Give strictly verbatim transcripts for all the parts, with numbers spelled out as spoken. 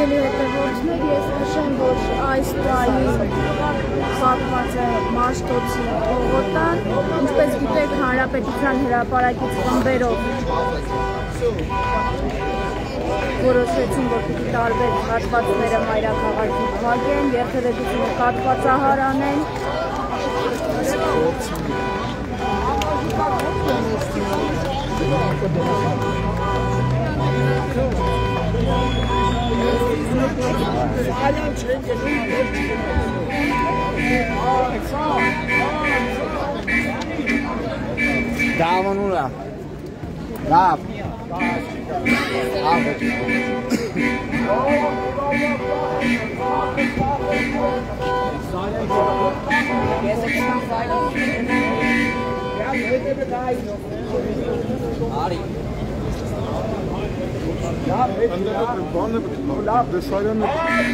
Հարգելի հետևորդներ, ես նշեմ, որ այս տարի պատված է Մաշտոցի Պողոտան, ինչպես գիտեք, Հանրապետության հրապարակից խմբերով որոշեցին, որ պիտի տարբեր հատվածները մայրաքաղաքի փակեն, երթևեկությունը կաթվածահար անեն։ Դավանուրա լավ Արի Լավ դեսարանը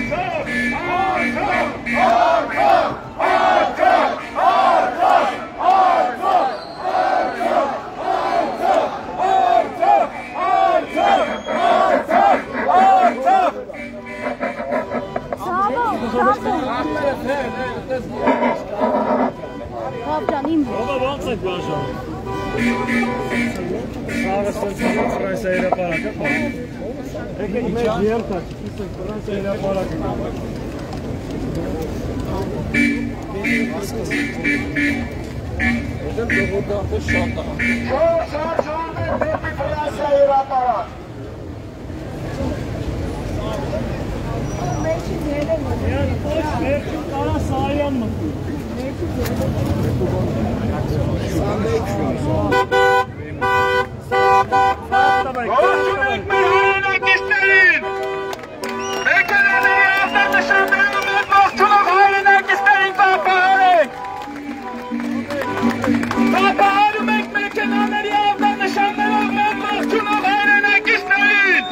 Ո՞վ ո՞նց է բաժան։ Սարսը Ֆրանսիա հրապարակը փոխ։ Եկեք մեր երթա, իսկ Ֆրանսիա հրապարակը։ Դե բողոքա շատ է։ Շո, շատ շատ է դեպի Ֆրանսիա հրապարակ։ Մեջի դերը մոտ։ Յան ոչ մեջի կարա Սարյան մտի։ Գործունենք մեր հայրենակիցներին, մեքենաների ավտոնշաններում մեր ողջունող հայրենակիցներին պապահարենք, պապահարում ենք մեքենաների ավտոնշաններով մեր ողջունող հայրենակիցներին,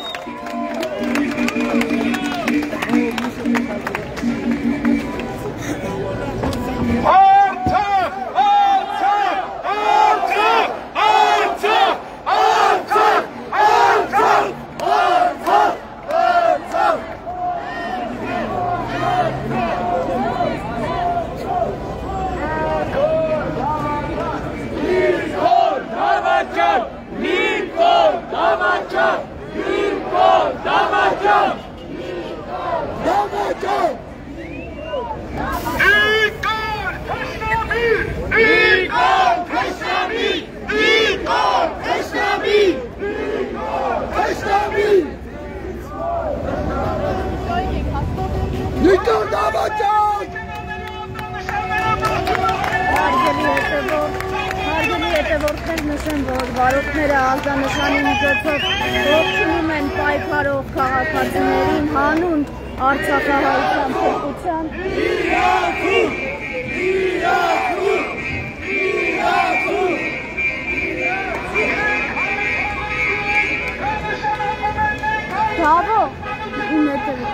հետևորդներ նշեն, որ վարորդները ազդանշանի միջոցով ողջունում են պայքարող քաղաքացիներին հանուն Արցախահայության փրկության։ Իրաքում! Իրաքում! Իրաքում! Բրավո! Իմ հետևը։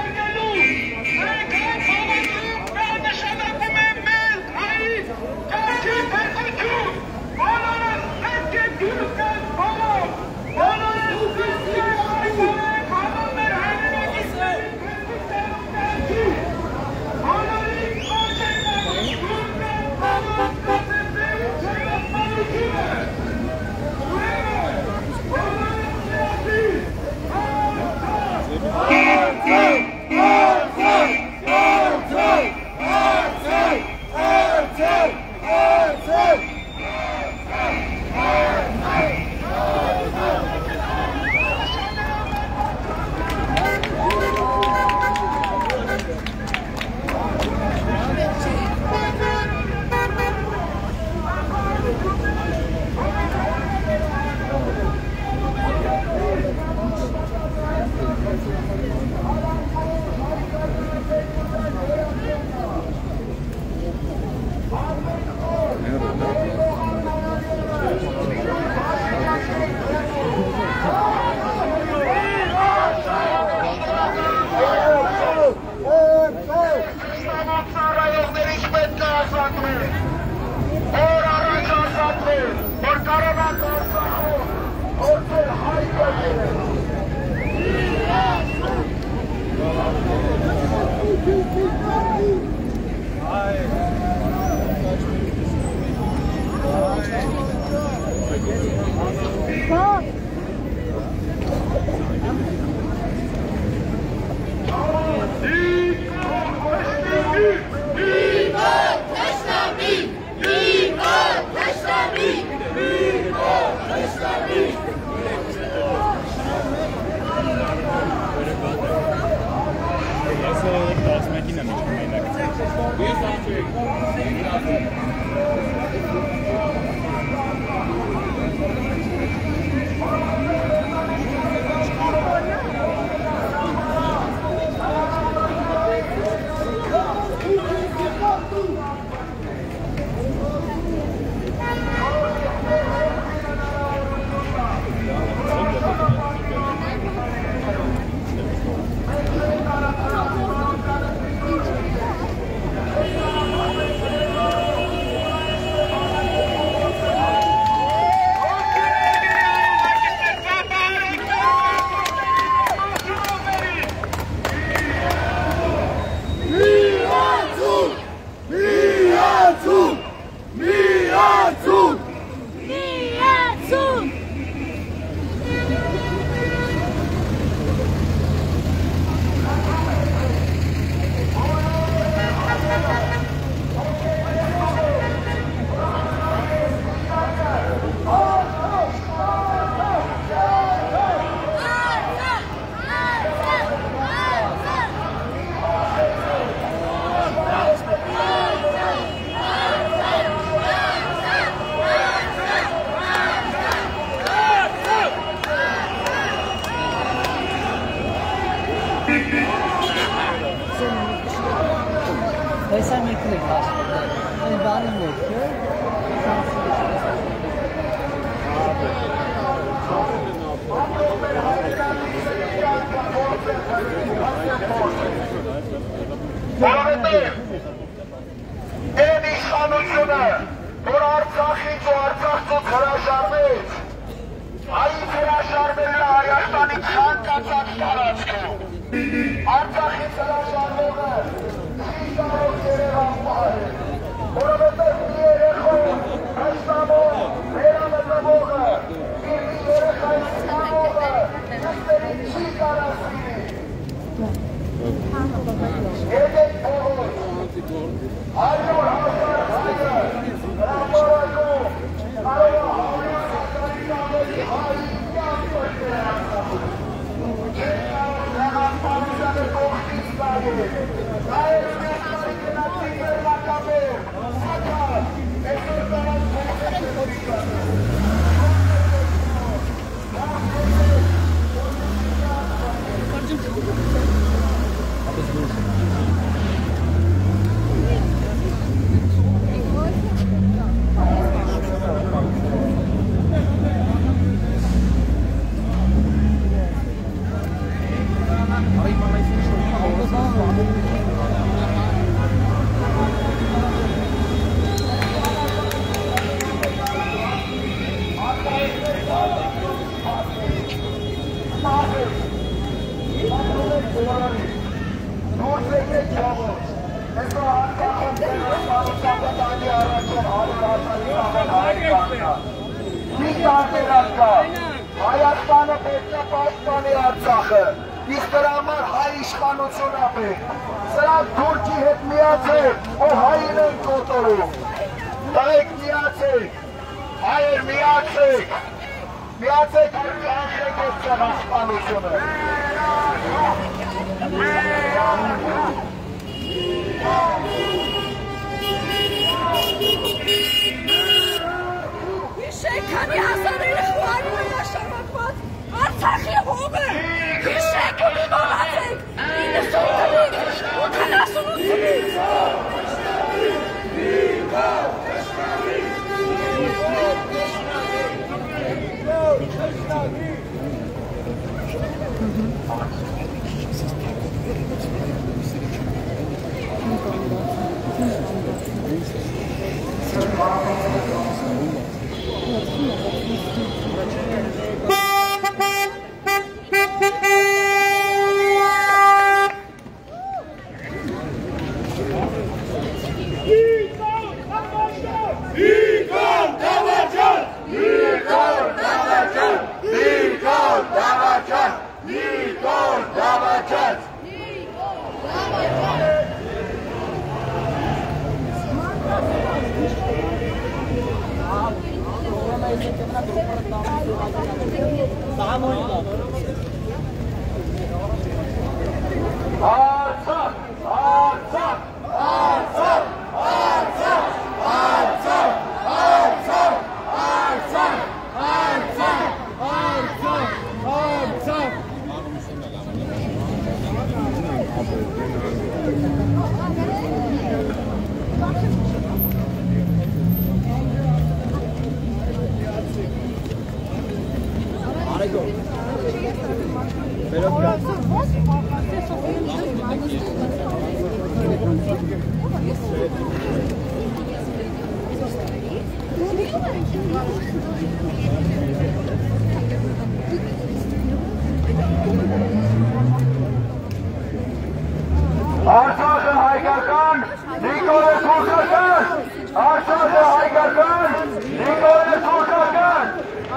Arşağı Haygarkan, Nikole Turkakan. Arşağı Haygarkan, Nikole Turkakan.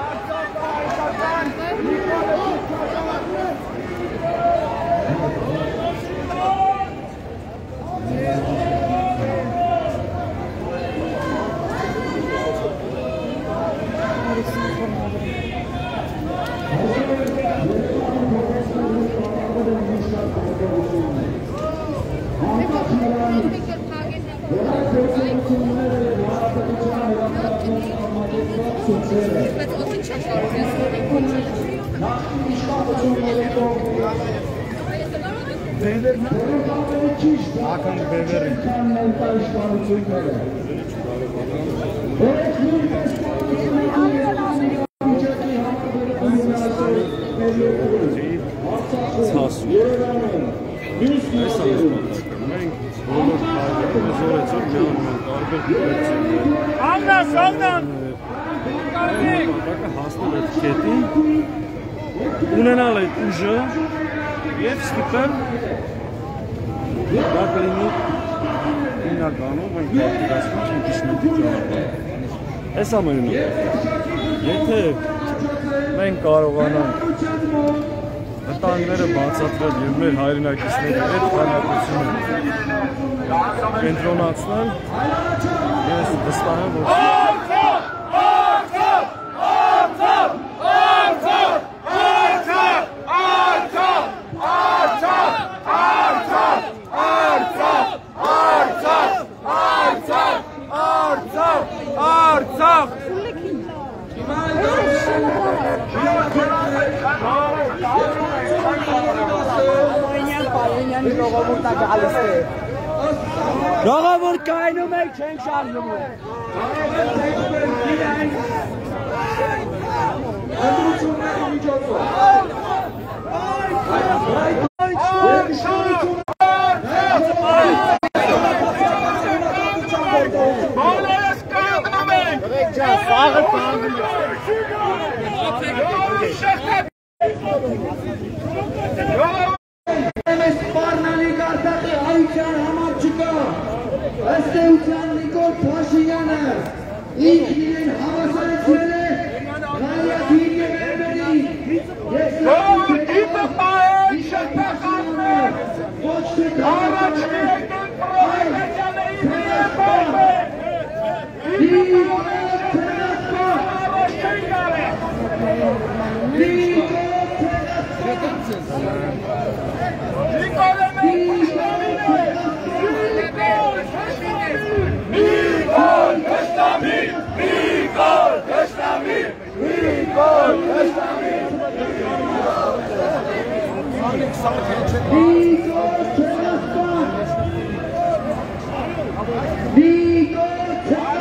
Hakan Bever'in. Sağ olsun. Anna, Sogdan! Հասնել այդ կետին, ունենալ այդ ուժը և ստիպել դա կլինի հիմնականում մենք պատկերացնում իմպիչմենտի ճանապարհը։ Այս ամենը եթե մենք կարողանանք վտանգները բացատրել և մեր հայրենակիցների հետ քանակությունը կենտրոնացնել, ես վստահ եմ, որ Ժողովուրդ կայնում եք, չենք շարժվում։ Ըստեյության Նիկոլ Փաշինյանը ինքն իրեն հավասարեցրել է Ռայադին և Էրմենի և Սրտիպը պահել շրտականն է ոչ թե առաջվի եկեն պրովեկացյանեի միեպով է Նիկոլ Թենասպա Ավաշենգար է Նիկոլ Թենասպա Նիկոլ է մեր պաշտամին է Nikol Köstamir, Nikol Köstamir, Nikol Köstamir. Nikol Köstamir. Nikol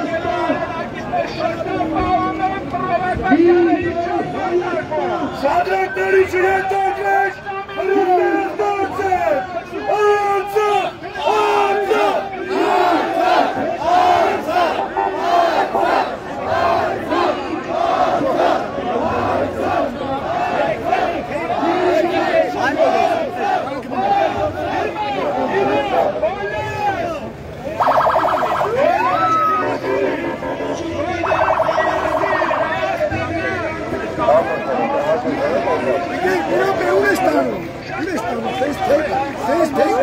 Köstamir. Sadretleri çiğnettiriş, ölümleriniz dağıtsın. Ağırsın, ağırsın, ağırsın. Un estado, un estado, seis take, seis take.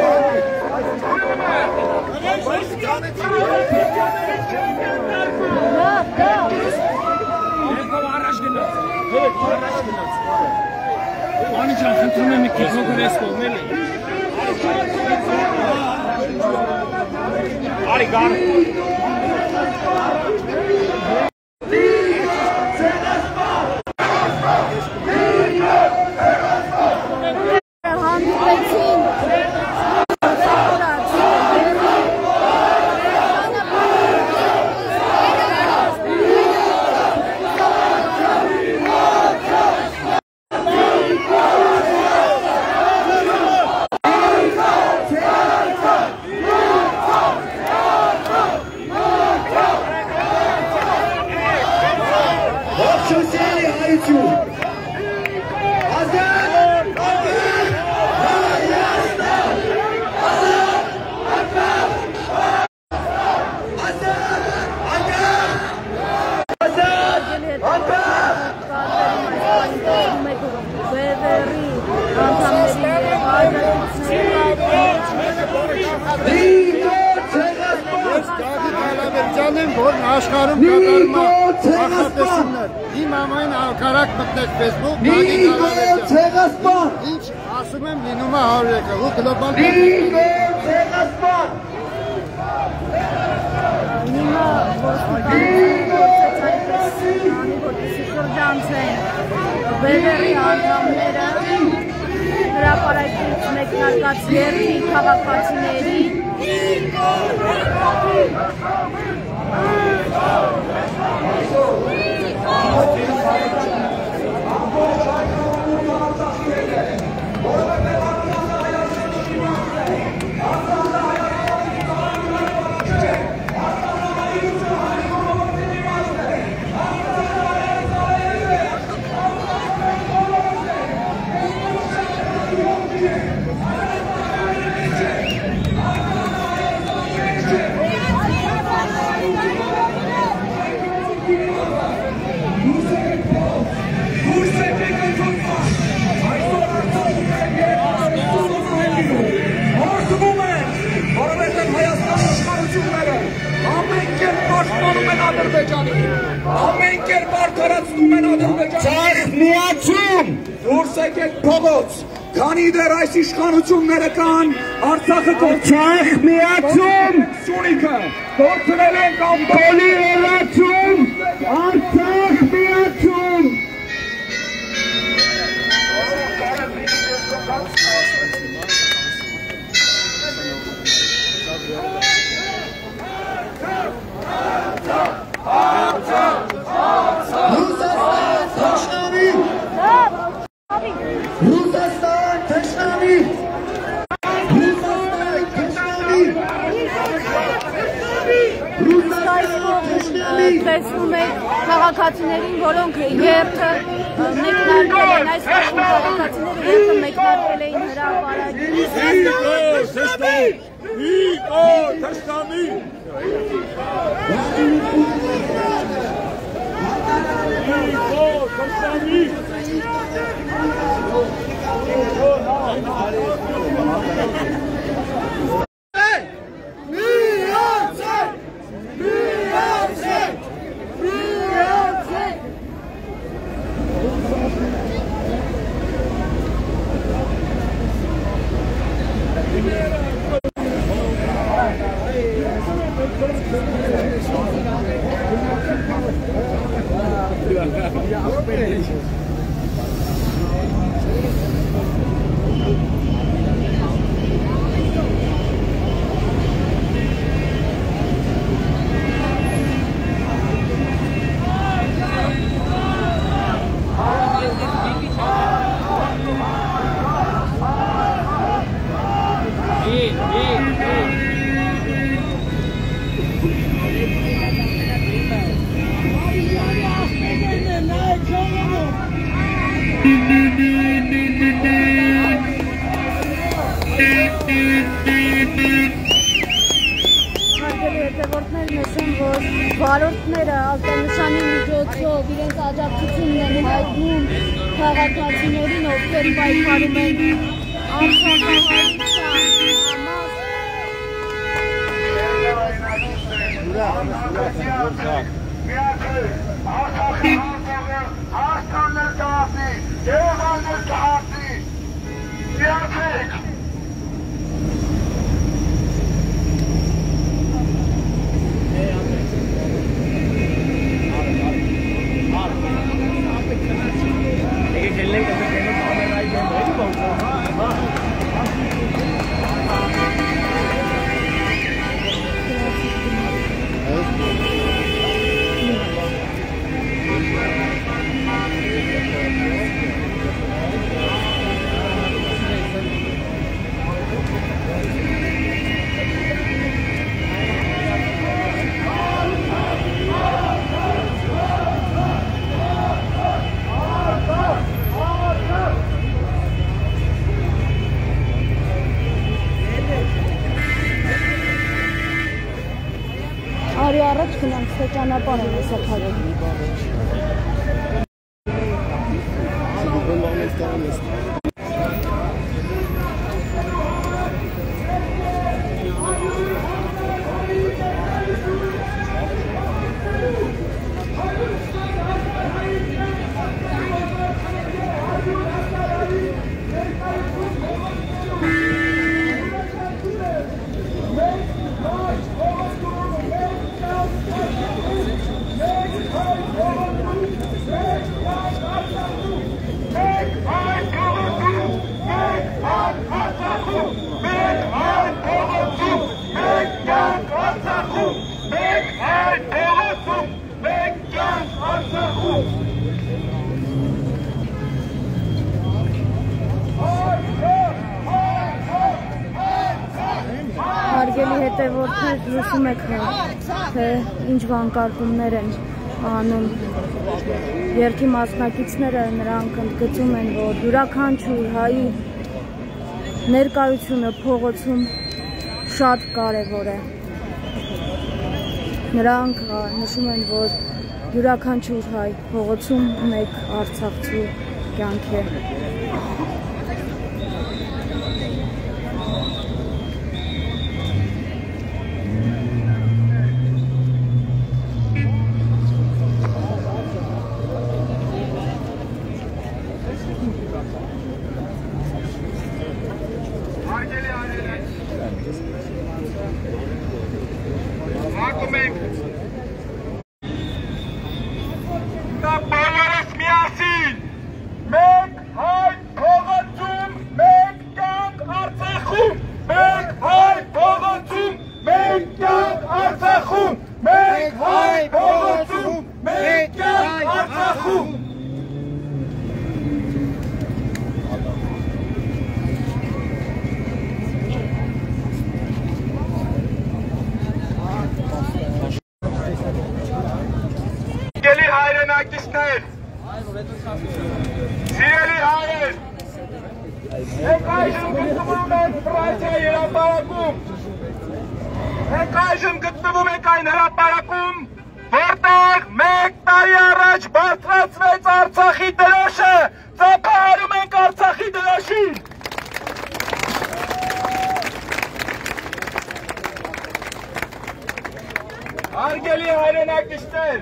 Անիջան, խնդրում եմ եք փոքր ես կողմել է։ Արի գար։ Nikol Հրավիրել են, որ աշխարհում կատարում ախտեսումներ։ Իմ ամեն ակարակ մտնեք Facebook, Նիկո Ցեղասպան։ Ինչ ասում եմ լինում է հարյուր եկը, ու գլոբալ Նիկո Ցեղասպան։ Հիմա ոստիկանությունը որպեսզի շրջանցեն Բևերի անդամները հրապարակից մեկնարկած երթի քաղաքացիների Ամեն կերպ արդարացնում են Ադրբեջանի։ Ցախ միացում, դուրս եկեք փողոց, քանի դեռ այս իշխանությունները կան, Արցախը կորցախ միացում, Սյունիքը կորցրել են կամբոլի ելացում, Արցախ միացում։ Ռուսաստան թշնամի Ռուսաստան թշնամի Ռուսաստան տեսնում եք քաղաքացիներին, որոնք երթը մեկնարկել են, այս քաղաքացիները երթը մեկնարկել էին հրապարակից։ Նիկո Թշնամի Նիկո Թշնամի Վարորդները արտանշանի միջոցով իրենց աջակցությունն են հայտնում քաղաքացիներին, ովքեր պայքարում են Արցախահայության համար Արի առաջ գնանք, թե ճանապարհ են հեսա քաղաքի։ հետևորդներ լսում եք թե ինչ վանկարկումներ են անում երթի մասնակիցները, նրանք ընդգծում են, որ յուրաքանչյուր հայի ներկայությունը փողոցում շատ կարևոր է։ Նրանք նշում են, որ յուրաքանչյուր հայ փողոցում մեկ արցախցու կյանք է։ Սիրելի հայեր, մենք այժմ գտնվում ենք Ֆրանսիայի հրապարակում, մենք այժմ գտնվում ենք այն հրապարակում, որտեղ մեկ տարի առաջ բարձրացվեց Արցախի դրոշը, ծափահարում ենք Արցախի դրոշին։ Հարգելի հայրենակիցներ,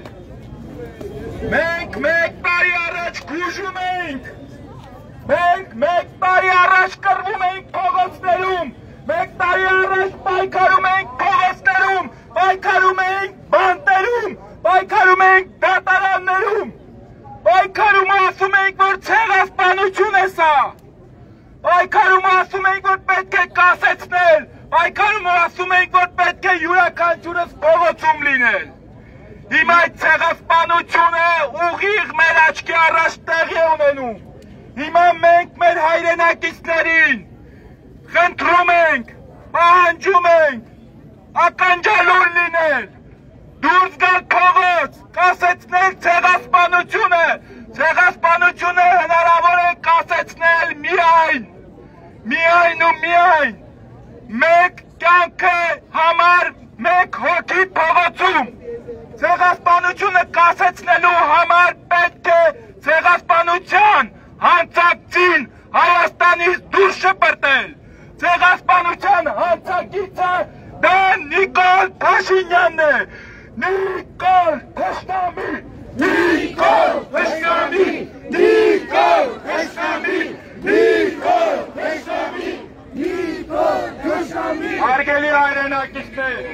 մենք մեկ տարի առաջ գուժում ենք, մենք մեկ տարի առաջ կռվում ենք փողոցներում, մեկ տարի առաջ պայքարում ենք փողոցներում, պայքարում ենք բանտերում, պայքարում ենք դատարաններում, պայքարում ասում ենք, որ ցեղասպանություն է սա, պայքարում ասում ենք, որ պետք է կասեցնել, պայքարում ասում ենք, որ պետք է յուրաքանչյուրս փողոցում լինել։ Հիմա այդ ցեղասպանությունը ուղիղ մեր աչքի առաջ տեղի է ունենում։ Հիմա մենք մեր հայրենակիցներին խնդրում ենք, պահանջում ենք, ականջալուր լինել, դուրս գալ փողոց, կասեցնել ցեղասպանությունը, ցեղասպանությունը հնարավոր է կասեցնել միայն, միայն ու միայն, մեկ կյանքը համար մեկ հոգի փողոցում։ Ցեղասպանությունը կասեցնելու համար պետք է ցեղասպանության հանցակցին Հայաստանից դուրս շպրտել։ Ցեղասպանության հանցակիցը դա Նիկոլ Փաշինյանն է։ Նիկոլ Փաշինյանի, Նիկոլ Փաշինյանի, Նիկոլ Փաշինյանի, Նիկոլ Փաշինյանի, Նիկոլ Փաշինյանի։ Հարգելի հայրենակիցներ,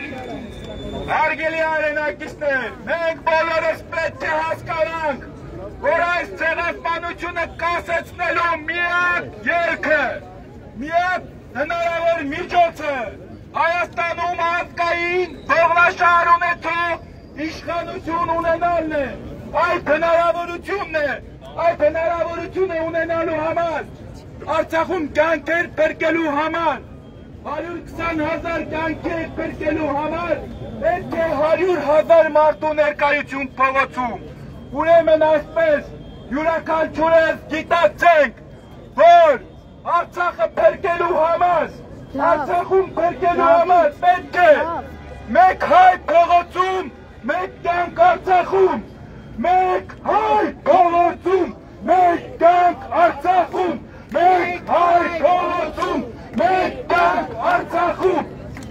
Հարգելի հայրենակիցներ, մենք բոլորս պետք է հասկանանք, որ այս ցեղասպանությունը կասեցնելու միակ ելքը, միակ հնարավոր միջոցը Հայաստանում ազգային ողնաշար ունեցող իշխանություն ունենալն է, այդ հնարավորությունն է, այդ հնարավորությունը ունենալու համար, Արցախում կյանքեր փրկելու համար, հարյուր քսան հազար կյանքեր փրկելու համար պետք է հարյուր հազար մարդու ներկայություն փողոցում։ Ուրեմն այսպես յուրաքանչյուրս գիտակցենք, որ Արցախը փրկելու համար, Արցախում փրկելու համար պետք է մեկ հայ փողոցում, մեկ կյանք Արցախում, մեկ հայ փողոցում, մեկ կյանք Արցախում, մեկ հայ փողոցում, մեկ կյանք Արցախում։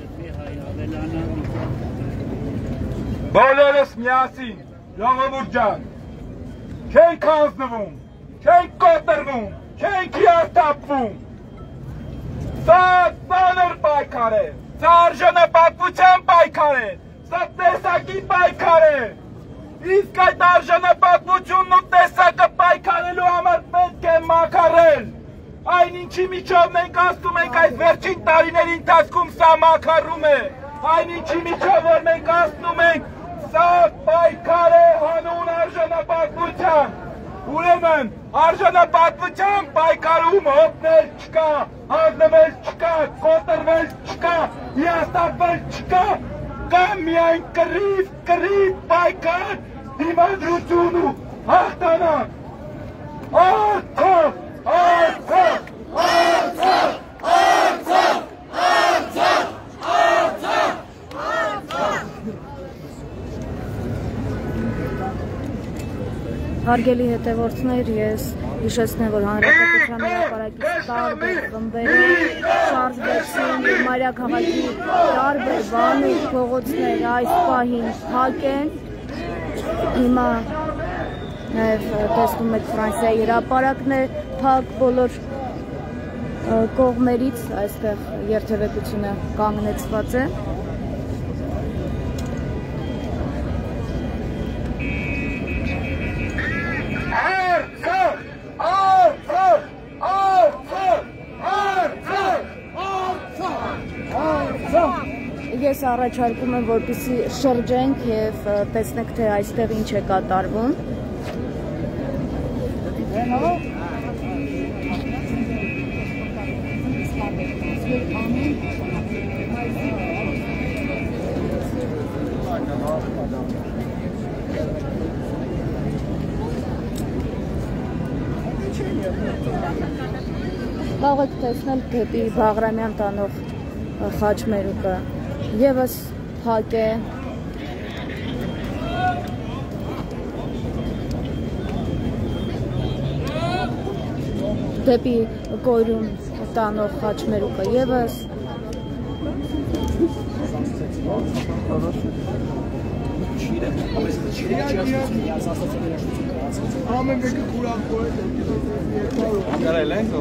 Բոլորս միասին, ժողովուրդ ջան, չենք հանձնվում, չենք կոտրվում, չենք հիասթափվում։ Սա ծանր պայքար է, սա արժանապատվության պայքար է, սա տեսակի պայքար է։ Իսկ այդ արժանապատվությունն ու տեսակը պայքարելու համար պետք է մաքարել։ Այն ինչի միջով մենք ասում ենք այս վերջին տարիների ընթացքում սա մաքարում է, այն ինչի միջով որ մենք ասում ենք սա պայքար է հանուն արժանապատվության։ Ուրեմն Արժանապատվության պայքարում հոպնել չկա, հանձնվել չկա, կոտրվել չկա, հիասթափվել չկա, կա միայն կռիվ, կռիվ, պայքար, դիմադրություն ու հաղթանակ։ Արցախ, Արցախ, Արցախ, Արցախ, Արցախ, Արցախ, Արցախ։ Հարգելի հետևորդներ, ես հիշեցնեմ, որ Հանրապետության հրապարակից տարբեր խմբերը շարժվեցին, Մարիա քաղաքի տարբեր բանուկ փողոցներ այս պահին փակ են։ Հիմա նաև տեսնում եք Ֆրանսիայի հրապարակն է փակ բոլոր կողմերից, այստեղ երթևեկությունը կանգնեցված է։ Ես առաջարկում եմ, որպեսզի շրջենք և տեսնենք, թե այստեղ ինչ է կատարվում։ Կարող եք տեսնել դեպի Բաղրամյան տանող խաչմերուկը ևս փակ է։ Դեպի Կոյրում տանող խաչմերուկը ևս։ Ամեն մեկը կուրակ կորել Կարել ենք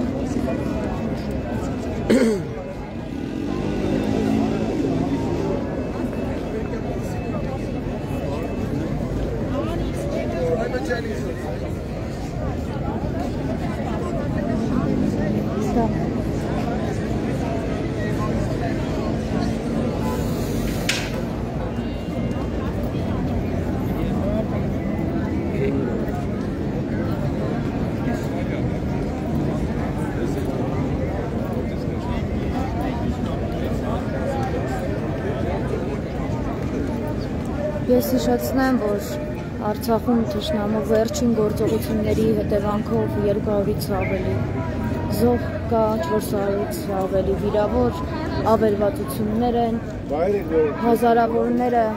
Ես հիշեցնեմ, որ Արցախում թշնամու վերջին գործողությունների հետևանքով երկու հարյուրից ավելի զոհ կա, չորս հարյուրից ավելի վիրավոր, ավերվածություններ են, հազարավորները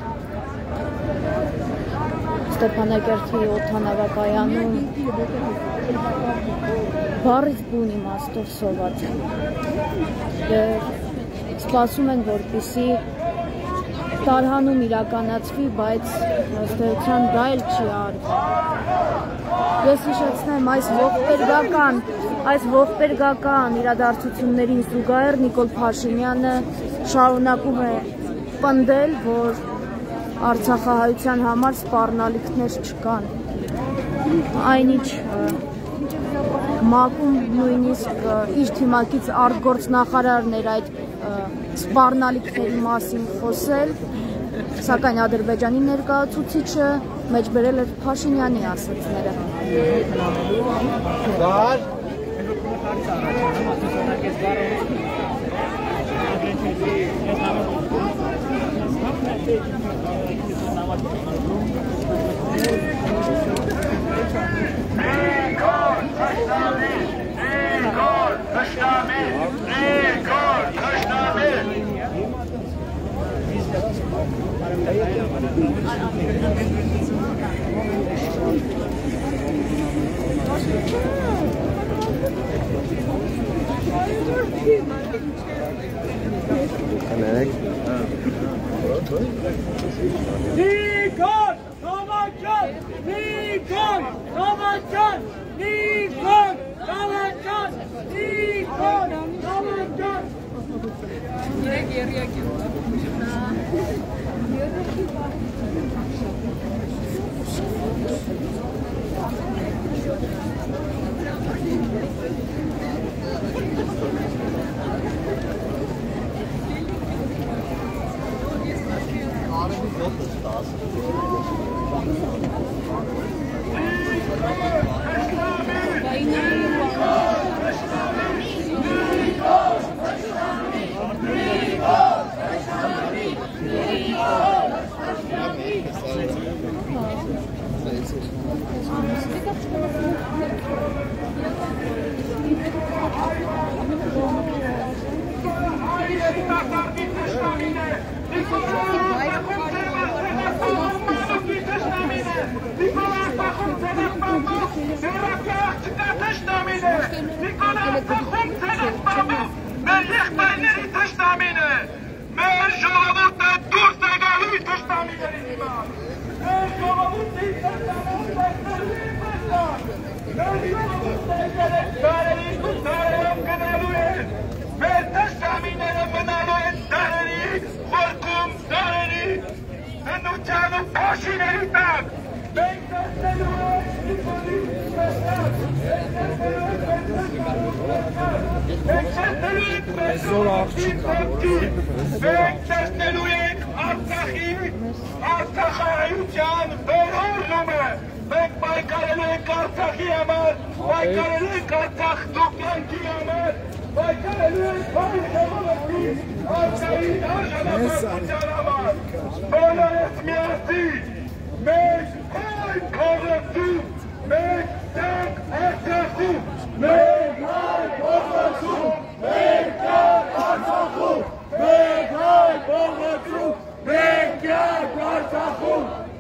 Ստեփանակերտի օդանավակայանում բառից բուն իմաստով սոված են։ Սպասում են, որպեսզի տարհանում իրականացվի, բայց ըստ էության դա էլ չի արվում։ Ես հիշեցնեմ, այս ողբերգական, այս ողբերգական իրադարձություններին զուգահեռ Նիկոլ Փաշինյանը շարունակում է պնդել, որ արցախահայության համար սպառնալիքներ չկան։ Այնինչ ՄԱԿ-ում նույնիսկ իր թիմակից արտգործնախարարն էր այդ սպառնալիքների մասին խոսել, սակայն Ադրբեջանի ներկայացուցիչը մեջբերել էր Փաշինյանի ասածները։ Nikon! Kavacan! Nikon! Kavacan! Nikon! Kavacan! Nikon! Kavacan! Geriye geriye gir. Zor ağaççı kalıyor. Artsakhայության վերորում է, մենք պայքարելու ենք Արցախի համար, պայքարելու ենք Արցախ դուքյանքի համար, պայքարելու ենք բարի ժողովրդի, Արցախի արժանապատվության համար, բոլորս միասին, մենք հայ փողոցում, մենք տանք Արցախում, մենք հայ փողոցում, մենք տանք Արցախում, մենք հայ փողոցում, մենք տանք Արցախում։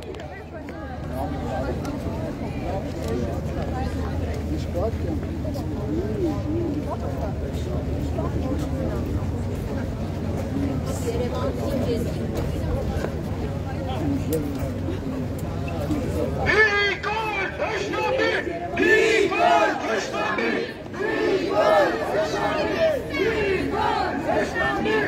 Igor Tashnabi! Igor Tashnabi! Igor Tashnabi! Igor Tashnabi!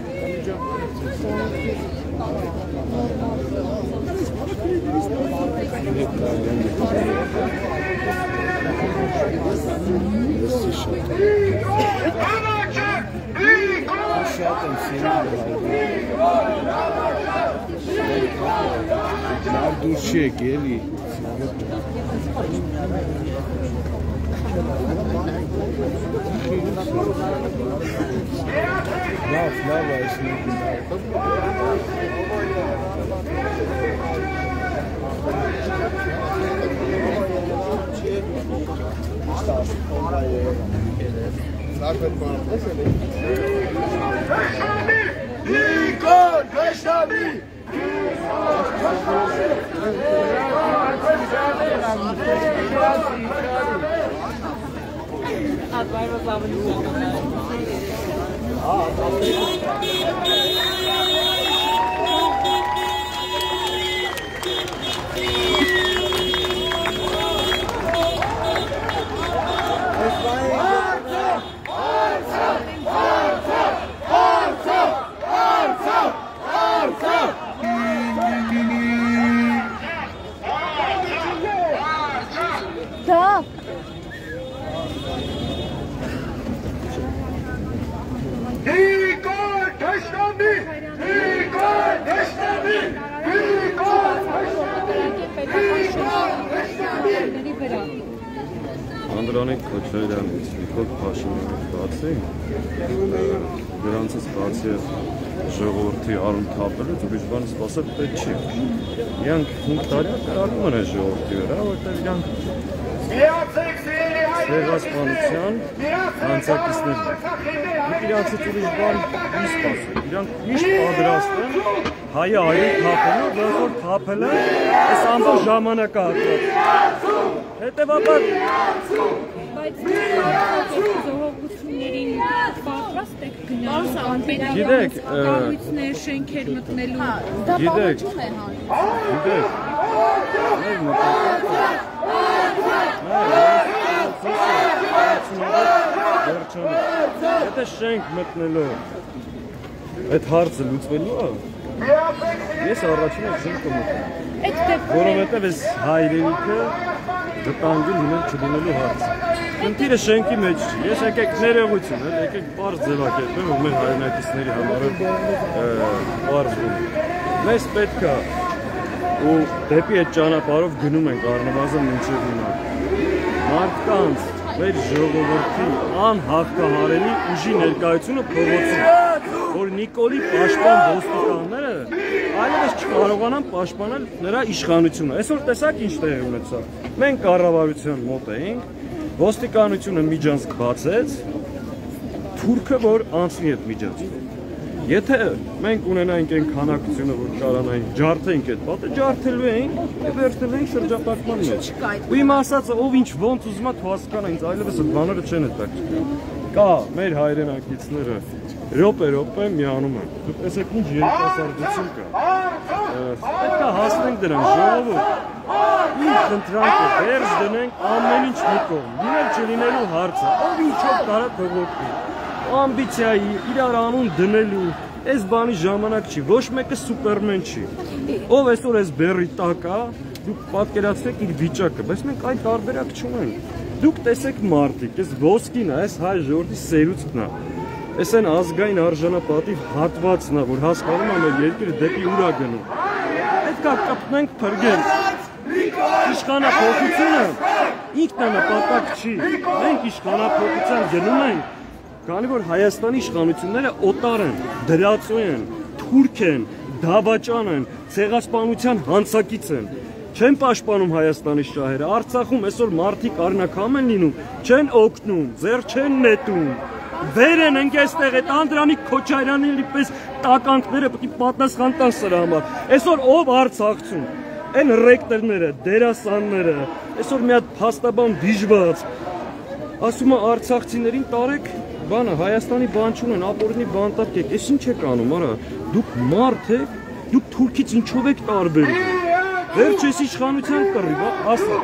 Duše, geli. Lav, lava je snimljiv. Igor Tashnabi! Da. Igor Tashnabi! Igor Tashnabi! Igor Tashnabi! Igor Tashnabi! Անդրանիկ Քոչարյանից, Նիկոլ Փաշինյանից բացի, դրանցից բացի ժողովրդի առում թափելուց ուրիշ բան սպասել պետք չի։ Իրանք հինգ տարի կրակում են ժողովրդի վրա, որտեղ իրանք Սեղասպանության հանցակիցներն են։ Իրանցից ուրիշ բան մի սպասել։ Իրանք միշտ պատրաստ են հայը այրի թափելու, որ թափել է այս ամբողջ ժամանակահատվածում։ Հետևաբար բայց ժողովուրդներին պատրաստ եք գնալ Գիտեք, կառույցներ, շենքեր մտնելու։ Գիտեք, գիտեք, մեր մտածում Եթե շենք մտնելով այդ հարցը լուծվելու է, ես առաջին եմ շենք կմտնեմ, որովհետև այս հայրենիքը վտանգում ուներ չդնելու հարցը։ Խնդիրը շենքի մեջ չի, ես եկեք ներողություն, եկեք պարզ ձևակերպեմ, որ մեր հայրենակիցների համար պարզվում։ Մեզ պետք է ու դեպի այդ ճանապարհով գնում ենք առնվազն մինչև հիմա։ Մարդկանց, մեր ժողովրդի անհաղթահարելի ուժի ներկայությունը փողոցում, որ Նիկոլի պաշտպան ոստիկանները այլևս չկարողանան պաշտպանել նրա իշխանությունը։ Այսօր տեսակ ինչ տեղի ունեցավ։ Մենք կառավարության մոտ էինք, ոստիկանությունը միջանցք բացեց, թուրքը որ անցնի այդ միջանցքը։ Եթե մենք ունենայինք այն քանակությունը, որ կարանայինք ջարդենք այդ պատը, ջարդելու էինք եւ վերցնենք շրջապատման մեջ։ Ու իմ ասածը ով ինչ ոնց ուզում է թող հասկանա, ինձ այլևս այդ բաները չեն հետաքրքրում։ Կա մեր հայրենակիցները Րոպե, րոպե միանում են։ Դուք տեսեք ինչ երիտասարդություն կա։ Պետք է հասնենք դրան, ժողովուրդ։ Ինչ խնդրանքը դերս դնենք ամեն ինչ մի կողմ։ Լինել չլինելու հարցը, ով ինչով կարա թողոքի։ Ամբիցիայի, իրար անուն դնելու, այս բանի ժամանակ չի, ոչ մեկը սուպերմեն չի։ Ով այսօր այս բերի տակ է, դուք պատկերացրեք իր վիճակը, բայց մենք այդ տարբերակ չունենք։ Դուք տեսեք մարդիկ, այս ոսկին է, այս հայ ժողովրդի սերուցքն է։ Այս այն ազգային արժանապատիվ հատվածն է, որ հասկանում է մեր երկիրը դեպի ուր է գնում։ Պետք է կպնենք փրկենք։ Իշխանափոխությունը ինքնանպատակ չի։ Մենք իշխանափոխության գնում ենք, քանի որ Հայաստանի իշխանությունները օտար են, դրածո են, թուրք են, դավաճան են, ցեղասպանության հանցակից են։ Չեն պաշտպանում Հայաստանի շահերը, Արցախում այսօր մարդիկ առնակամ են լինում, չեն օգնում, ձեռ չեն նետում։ Վեր են ենք այստեղ այդ Անդրանիկ Քոչարյանի պես տականքները պետք է պատասխան տան սրա համար։ Այսօր ով Արցախցուն, այն ռեկտորները, դերասանները, այսօր մի հատ փաստաբան դիժված, ասում է արցախցիներին տարեք բանը, Հայաստանի բան չունեն, ապօրինի բան տապկեք, այս ինչ եք անում, արա, դուք մարդ եք, դուք թուրքից ինչով եք տարբերում։ Վերջ ես իշխանության կռիվ, ասա։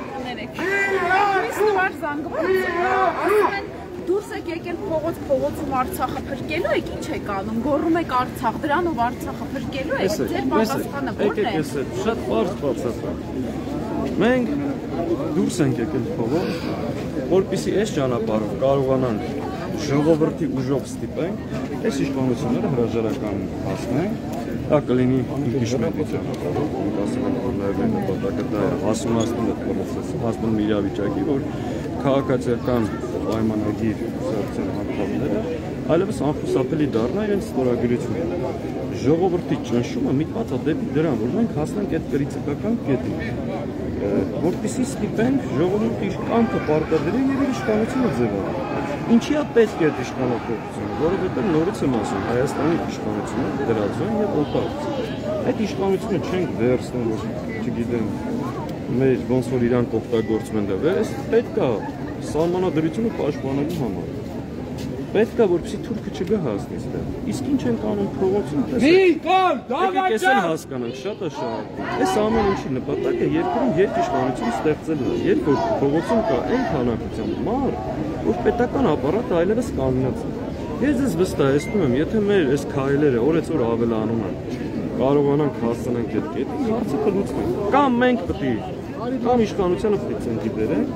Դուրս եք եկել փողոց փողոցում Արցախը փրկելու եք, ինչ եք անում, գոռում եք Արցախ, դրանով Արցախը փրկելու եք, ձեր պատասխանը ո՞րն է։ Շատ պարզ բացատրեմ։ Մենք դուրս ենք եկել փողոց, որպեսզի այս ճանապարհով կարողանանք ժողովրդի ուժով ստիպենք, այս իշխանությունները հրաժարական հասնենք, դա կլինի ինքնիշխանության ճանապարհով, մենք ասում ենք, որ նաև այն նպատակը դա է, հասունացնում է պրոցեսը, հասնում իրավիճակի, որ քաղաքացիական պայմանագիր սարքեն հանքավները, այլևս անխուսափելի դառնա իրենց ստորագրությունը։ Ժողովրդի ճնշումը միտված է դեպի դրան, որ մենք հասնենք այդ կրիցիկական կետին, որպեսզի ստիպենք ժողովրդի կամքը պարտադրի եւ իր իշխանությունը ձևավորի։ Ինչի է պետք է այդ իշխանապողությունը, որովհետեւ նորից եմ ասում, Հայաստանի իշխանությունը դրածո են եւ օտար։ Այդ իշխանությունը չենք վերցնում, որ չգիտեմ, մեր ոնց որ իրանք օգտագործում են դա, այս պետք է սահմանադրությունը պաշտպանելու համար։ Պետք է որպեսզի թուրքը չգա հասնի այստեղ։ Իսկ ինչ են անում փողոցում, տեսեք։ Եկեք էսեն հասկանանք, շատ է շահարկում։ Այս ամեն ինչի նպատակը երկրում երկիշխանություն ստեղծելն է, երբ որ փողոցում կա այն քանակությամբ մարդ, որ պետական ապարատը այլևս կանգնած է։ Ես ձեզ վստահեցնում եմ, եթե մեր այս քայլերը օրեցօր ավելանում են, կարողանանք հասցնենք այդ կետին, հարցը կլուծվի։ Կամ մենք պետք է, կամ իշխանությունը պետք է ցենտրի բերենք,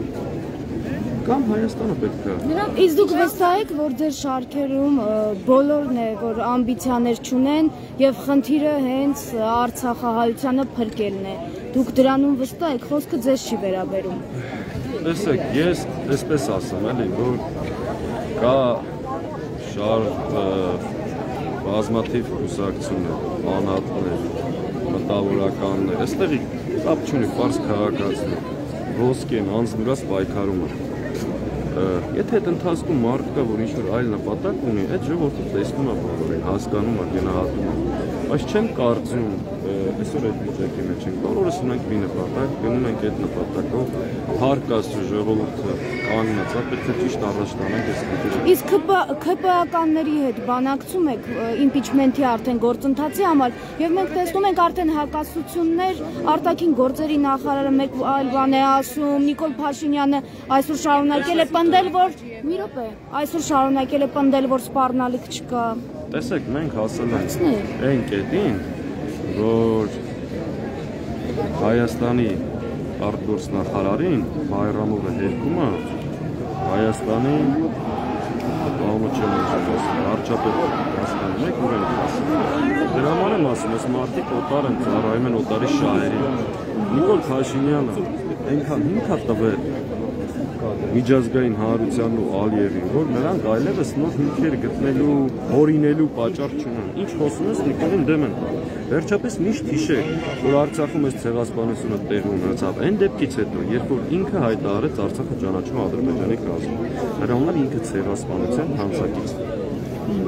կամ Հայաստանը պետք է։ Իսկ դուք վստահ եք, որ ձեր շարքերում բոլորն է, որ ամբիցիաներ չունեն եւ խնդիրը հենց Արցախահայությանը փրկելն է։ Դուք դրանում վստահ եք, խոսքը ձեզ չի վերաբերում։ Տեսեք, ես այսպես ասեմ, էլի, որ կա շարք բազմաթիվ կուսակցություններ, անհատներ, մտավորականներ, այստեղի կապ չունի, պարզ քաղաքացիներ, ոսկի են, անձնուրաց պայքարում են։ Եթե այդ ընթացքում մարդ կա, որ ինչ-որ այլ նպատակ ունի, այդ ժողովուրդը տեսնում է բոլորին, հասկանում է, գնահատում է, բայց չեմ կարծում, այսօր այդ վիճակի մեջ ենք, բոլորս ունենք մի նպատակ, գնում ենք այդ նպատակով, հարկասու ժողովուրդը կանգնած է, պետք է ճիշտ առաջ տանենք այս խնդիրը։ Իսկ ՔՊ-ականների հետ բանակցում եք իմպիչմենթի արդեն գործընթացի համար, եւ մենք տեսնում ենք արդեն հակասություններ, արտաքին գործերի նախարարը մեկ այլ բան է ասում, Նիկոլ Փաշինյանը այսօր շարունակել է պնդել, որ մի րոպե, այսօր շարունակել է պնդել, որ սպառնալիք չկա։ Տեսեք, մենք հասել ենք այն կետին, որ Հայաստանի արտգործնախարարին Բայրամովը հերքում է Հայաստանի բանը չեմ ասում, արչապետ հասկանում եք, ուր են ասում։ Դրա համար եմ ասում, այս մարդիկ օտար են, ծառայում են օտարի շահերին։ Նիկոլ Փաշինյանը այնքան հիմք է տվել միջազգային հանրությանն ու Ալիևին, որ նրանք այլևս նոր հիմքեր գտնելու, հորինելու պատճառ չունեն։ Ինչ խոսում ես, Նիկոլին դեմ են տալու։ Վերջապես միշտ հիշեք, որ Արցախում այս ցեղասպանությունը տեղի ունեցավ այն դեպքից հետո, երբ որ ինքը հայտարարեց Արցախը ճանաչում Ադրբեջանի կազմում։ Նրա համար ինքը ցեղասպանության հանցակից է։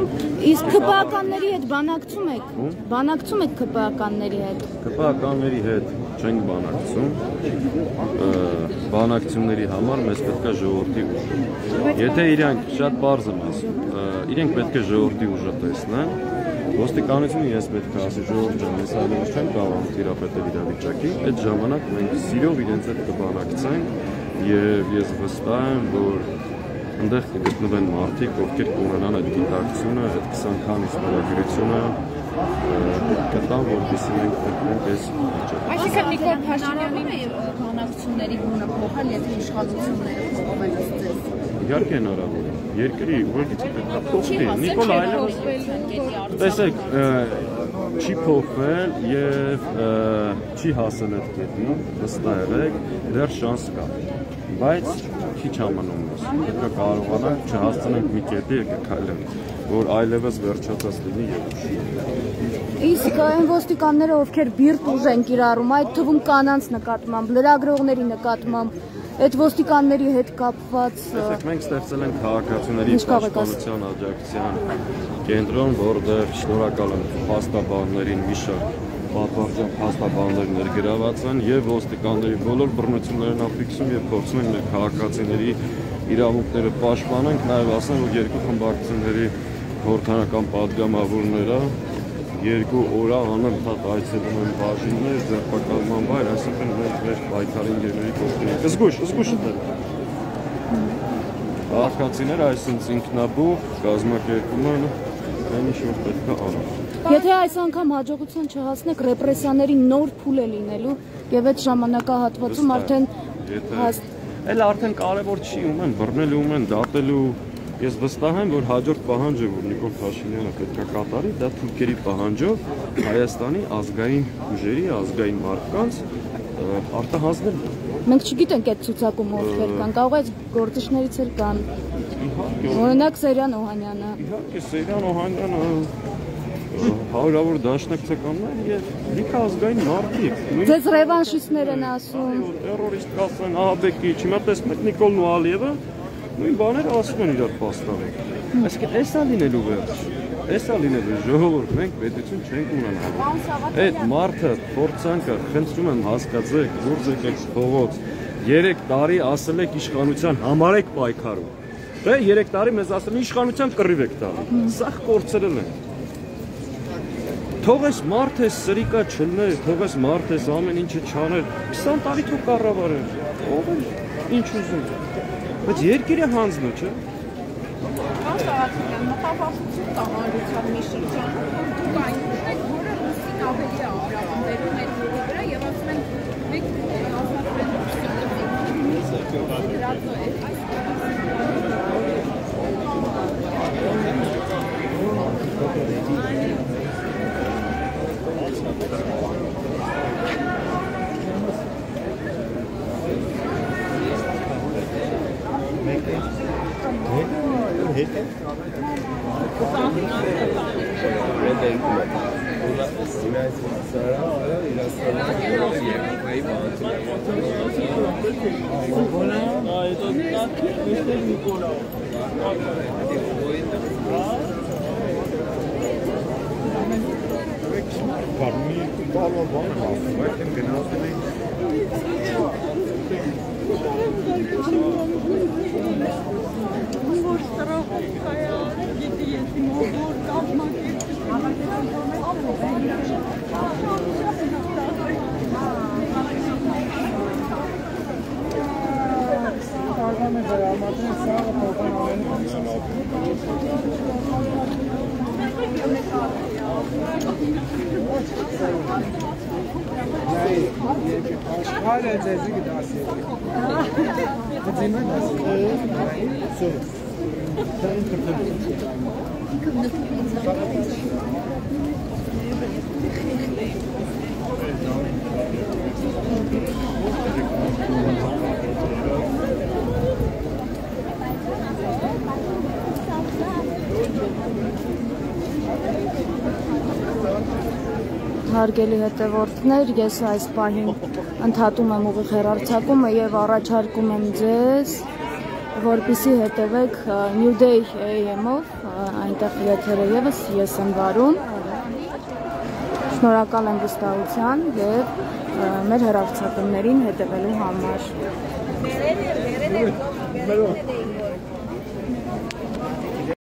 Իսկ քպականների հետ բանակցում եք։ Բանակցում եք քպականների հետ։ Քպականների հետ չենք բանակցում։ Բանակցումների համար մեզ պետք է ժողովրդի ուժը։ Եթե իրանք շատ բարձ եմ ասում, իրենք պետք է ժողովրդի ուժը տեսնեն։ Ոստիկանությունը ես պետք է ասի ժողովուրդ ջան, ես այլևս չեմ կարող տիրապետել իրավիճակին, այդ ժամանակ մենք սիրով իրենց հետ կբանակցենք եւ ես վստահ եմ, որ այնտեղ կգտնվեն մարդիկ, ովքեր կունենան այդ գիտակցությունը, այդ քսան քանի ստորագրությունը կտան, որպեսզի մենք դեպենք այս վիճակը։ Այսինքն Նիկոլ Փաշինյանի եւ բանակցությունների գունը փոխել, եթե իշխանությունները փոխում են ձեզ։ Իհարկե հնարավոր է։ Երկրի ուղղակի պետք է փոխվի։ Նիկոլ այլևս տեսեք, չի փոխվել եւ չի հասել այդ կետին, վստահ եղեք, դեռ շանս կա։ Բայց քիչ ամնում ես։ Պետք է կարողանանք չհասցնենք մի կետի եւ կքայլենք, որ այլևս վերջացած լինի եւ ուշի։ Իսկ այն ոստիկանները, ովքեր բիրտ ուժ են կիրառում, այդ թվում կանանց նկատմամբ, լրագրողների նկատմամբ, այդ ոստիկանների հետ կապված Տեսեք, մենք ստեղծել ենք քաղաքացիների պաշտպանության աջակցության կենտրոն, որտեղ շնորհակալ եմ փաստաբաններին մի շարք պատվարժան փաստաբաններ ներգրաված են եւ ոստիկանների բոլոր բռնություններն ապիքսում եւ փորձում են մեր քաղաքացիների իրավունքները պաշտպանենք, նաեւ ասեմ, որ երկու խմբակցությունների խորհրդանական падգամավորները երկու օր անընդհատ այցելում են բաժիններ, ձերբակալման վայր, այսինքն մեր պայքարի ընկերների կողքին։ Զգույշ, զգույշ դեռ։ Քաղաքացիները այսինքն ինքնաբուխ կազմակերպում են այն ինչ որ պետք է անեն։ Եթե այս անգամ հաջողության չհասնեք, ռեպրեսիաների նոր փուլ է լինելու եւ այդ ժամանակահատվածում արդեն Էլ արդեն կարևոր չի ում են բռնելու, ում են դատելու։ Ես վստահ եմ, որ հաջորդ պահանջը, որ Նիկոլ Փաշինյանը պետք է կատարի, դա թուրքերի պահանջով Հայաստանի ազգային ուժերի, ազգային մարդկանց արտահանձնել։ Մենք չգիտենք այդ ցուցակում ովքեր կան, կարող է գործիչներից էլ կան։ Օրինակ Սերյան Օհանյանը։ Իհարկե Սերյան Օհանյանը հարյուրավոր դաշնակցականներ եւ լիքը ազգային մարդիկ։ Ձեզ ռևանշիստներ են ասում։ Տերորիստ կասեն, ահաբեկիչ, հիմա տեսնեք Նիկոլն ու Ալիևը նույն բաները ասում են իրար փաստարի։ Այսինքն էսա լինելու վերջ։ Էսա լինելու ժողովուրդ, մենք պետություն չենք ունենալու։ Այդ մարդը փորձանքը խնդրում եմ հասկացեք, դուրս եկեք փողոց։ երեք տարի ասել եք իշխանության համար եք պայքարում։ Դե երեք տարի մեզ ասել են իշխանության կռիվ եք տալու։ Սա կորցրել են։ Թող այս մարդ է սրիկա չլներ, թող այս մարդ է ամեն ինչը չաներ, քսան տարի թող կառավարեր, ով է ինչ ուզում, բայց երկիրը հանձնու, չէ։ Կանց աղացիկան, մտավախություն կա հանրության մի շրջանում, որ դուք այնքան եք, որը ռուսին ավելի ապրավանդերում են վրա և ասում են մեկ ազատվեն Հարգելի հետևորդներ, ես այս պահին ընդհատում եմ ուղիղ հեռարձակումը եւ առաջարկում եմ ձեզ որպեսզի հետևեք New Day A M-ով, այնտեղ եթերը ևս ես եմ վարում։ Շնորհակալ եմ վստահության եւ մեր հեռարձակումներին հետևելու համար։